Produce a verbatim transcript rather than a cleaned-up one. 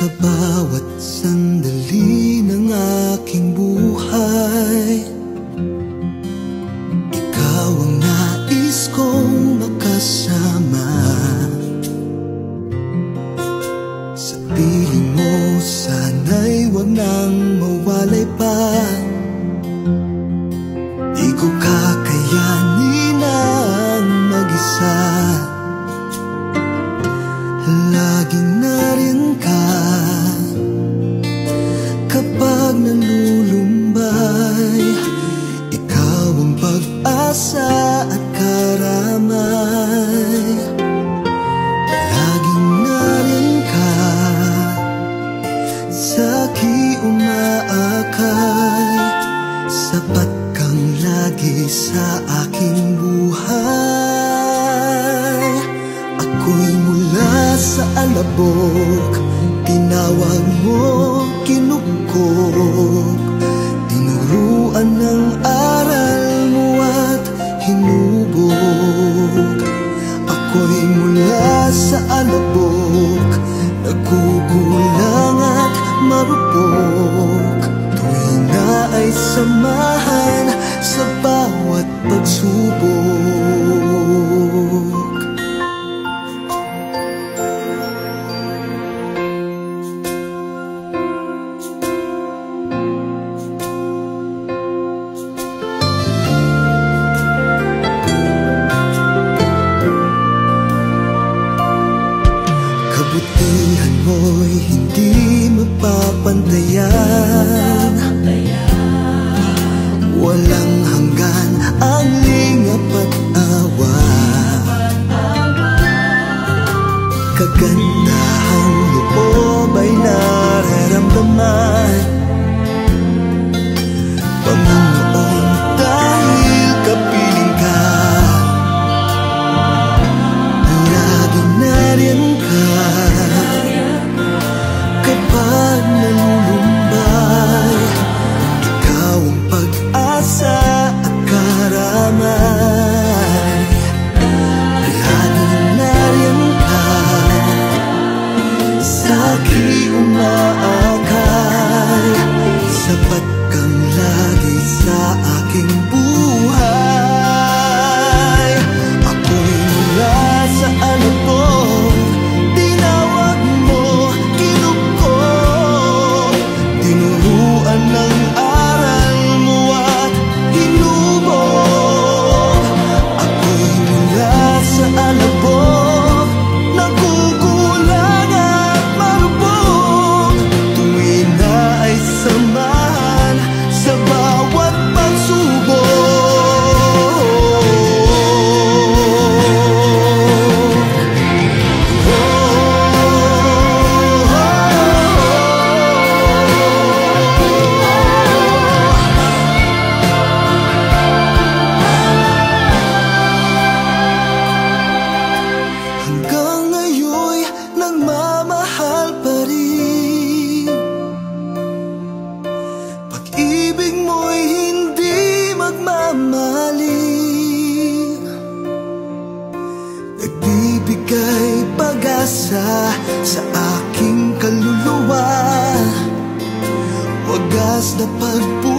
Sa bawat sandali ng aking buhay, ikaw ang nais kong makasama. Sa piling mo sana'y wag nang mawalay pa. Di ko kakayanin ang mag-isa. Laging narin ka kapag nalulumbay. Ikaw ang pag-asa at karamay. Laging narin ka, sa'ki umaakay. Sapat kang lagi sa aking buhay. Ako'y mula sa Alabok, tinawag mo, kinukok. Tinuruan ng aral mo at hinubog. Ako'y mula sa Alabok, nagkukulang at marupok. Tuwina ay samahan sa bawat pagsubok. Kabutihan mo'y hindi mapapantayan. Walang hanggan ang lingap at awa. Kagandahang loob ay nararamdaman. Panginoon, dahil kapiling ka, laging narin ka. Kapag nalulumbay, ikaw ang pag-asa at karamay. Laging narin ka, sa'ki umaakay. Sapat kang lagi sa aking buhay. Ako'y mula sa Alabok, tinawag mo, kinukok. Tinuruan ng aral mo at hinubog. Ako'y mula sa Alabok, nagkukulang at marupok. Tuwina ay samahan sa bawat pagsubok. Hanggang ngayon'y nagmamahal pa rin. Pag-ibig mo'y hindi magmamaling. Nagbibigay pag-asa sa aking kaluluwa. Wagas na pagpupunan